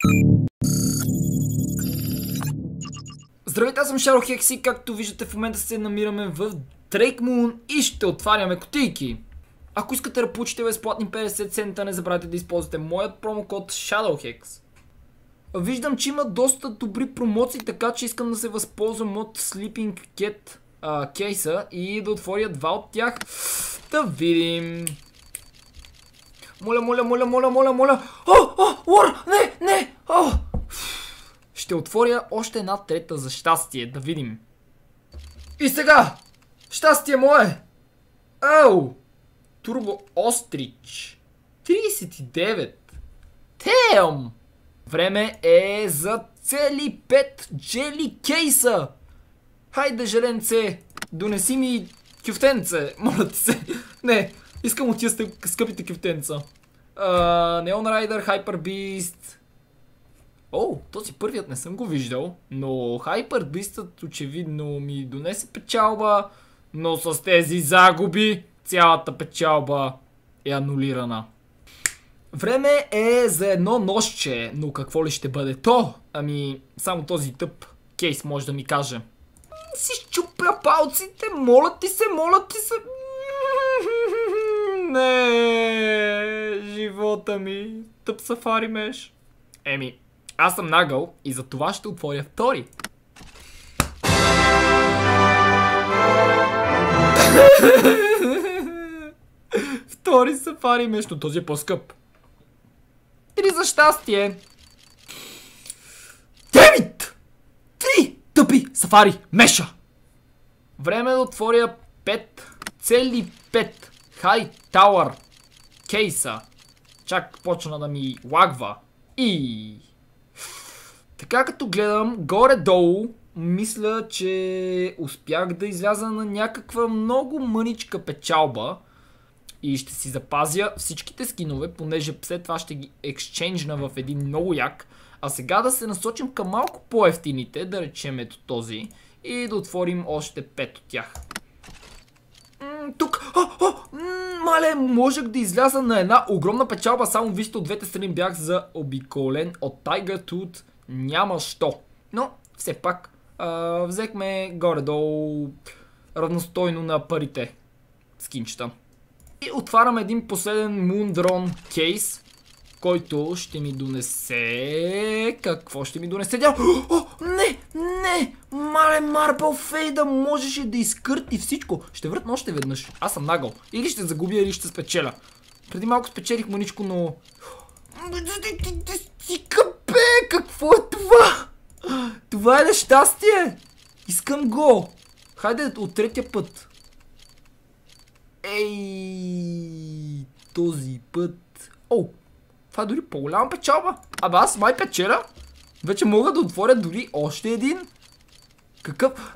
Здравейте, аз съм Shadowhex и както виждате в момента се намираме в Drake Moon и ще отваряме кутийки. Ако искате да получите безплатни 50 цента, не забравяйте да използвате моят промокод Shadowhex. Виждам, че има доста добри промоции, така че искам да се възползвам от Sleeping Cat кейса и да отворя два от тях. Да видим. Моля. War! Не! Ще отворя още една трета за щастие, да видим. И сега! Щастие мое! Ау! Турбо Острич. 39. Тем! Време е за цели 5 джели кейса! Хайде, желенце! Донеси ми кюфтенце! Моля ти се! Не! Искам от тия скъпите кюфтенца. Neon Rider, Hyper Beast. О, този първият не съм го виждал, но Hyper Beastът очевидно ми донесе печалба, но с тези загуби цялата печалба е анулирана. Време е за едно нощче, но какво ли ще бъде то? Ами, само този тъп кейс може да ми каже. Си щупя палците, моля ти се! Не, живота ми, тъп сафари меш. Еми, аз съм нагъл и за това ще отворя втори. Втори сафари меш, но този е по-скъп. Три за щастие. 9! 3 тъпи сафари меша. Време да отворя 5, цели 5 High Tower кейса. Чак почна да ми лагва. И така като гледам горе-долу, мисля, че успях да изляза на някаква много мъничка печалба. И ще си запазя всичките скинове, понеже след това ще ги ексченджна в един много як. А сега да се насочим към малко по-ефтините, да речем ето този. И да отворим още 5 от тях. Тук, мале, можех да изляза на една огромна печалба, само вижте от двете страни бях заобиколен от Tiger Tooth, няма що. Но, все пак, взехме горе-долу равностойно на парите скинчета. И отварям един последен Moondron кейс, който ще ми донесе... Какво ще ми донесе? Не! Мале, Марбъл Фейда можеше да изкърти всичко. Ще въртна още веднъж. Аз съм нагъл. Или ще загубя, или ще спечеля. Преди малко спечелих мъничко, но... Ти къпе! Какво е това? Това е нещастие! Искам го! Хайде от третия път. Ей! Този път... О! Това е дори по-голяма печалба. Абе аз май печеля. Вече мога да отворя дори още един. Какъв?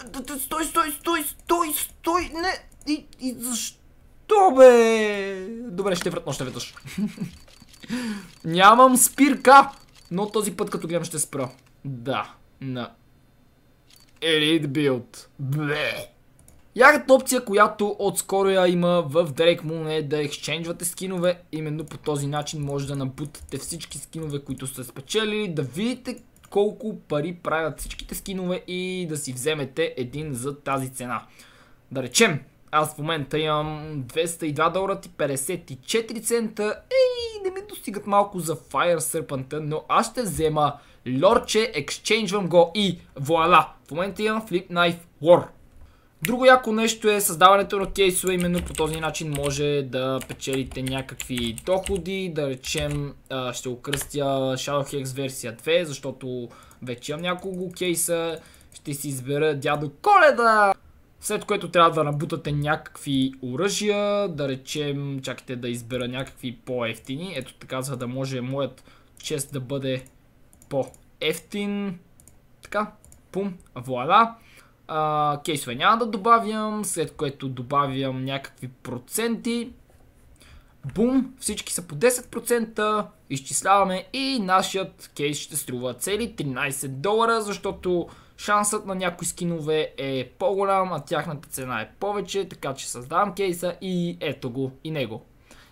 Стой! Не! И защо бе? Добре, ще вратно още веднъж. Нямам спирка. Но този път като гледам ще спра. Да. На Elite Build. Бле. Ягата опция, която отскоро я има в Drake Moon, е да ексченджвате скинове. Именно по този начин може да набутате всички скинове, които сте спечелили, да видите колко пари правят всичките скинове и да си вземете един за тази цена. Да речем, аз в момента имам $202 и 54 цента. Не ми достигат малко за Fire Serpent, но аз ще взема лорче, ексченджвам го и вуаля! В момента имам Flip Knife War. Друго яко нещо е създаването на кейсове, именно по този начин може да печелите някакви доходи, да речем ще окръстя Shadowhex версия 2, защото вече имам няколко кейса, ще си избера дядо Коледа, след което трябва да набутате някакви оръжия, да речем, чакайте да избера някакви по-ефтини, ето така, за да може моят чест да бъде по-ефтин, така, пум, вуаля. Кейсове няма да добавям, след което добавям някакви проценти. Бум, всички са по 10%, изчисляваме и нашият кейс ще струва цели $13, защото шансът на някои скинове е по-голям, а тяхната цена е повече, така че създавам кейса и ето го и него.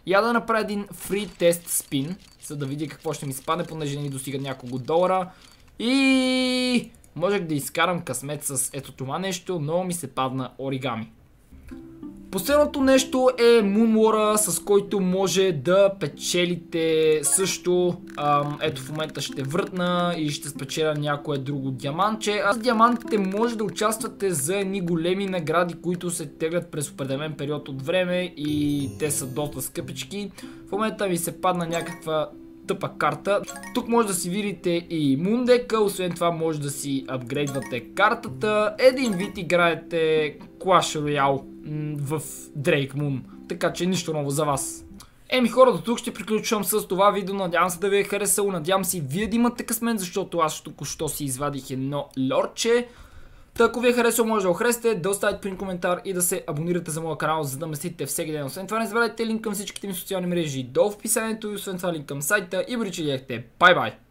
Я да направя един free test spin, за да видя какво ще ми спадне, понеже не ми достигат няколко долара. И можех да изкарам късмет с ето това нещо, но ми се падна оригами. Последното нещо е Moonwar, с който може да печелите също. Ето в момента ще въртна и ще спечеля някое друго диамантче. А с диамантите може да участвате за едни големи награди, които се теглят през определен период от време и те са доста скъпички. В момента ми се падна някаква тъпа карта. Тук може да си видите и Moondeka, освен това може да си апгрейдвате картата. Един вид играете Clash Royale в Drake Moon, така че нищо ново за вас. Еми хора, до тук ще приключвам с това видео, надявам се да ви е харесало, надявам се и вие да имате късмет, защото аз току-що си извадих едно лорче. Та ако ви е харесало, може да го харесате, да оставите един коментар и да се абонирате за моя канал, за да ме следите всеки ден. Освен това не забравяйте линк към всичките ми социални мрежи долу в описанието и освен това линк към сайта и бъдете, бай бай!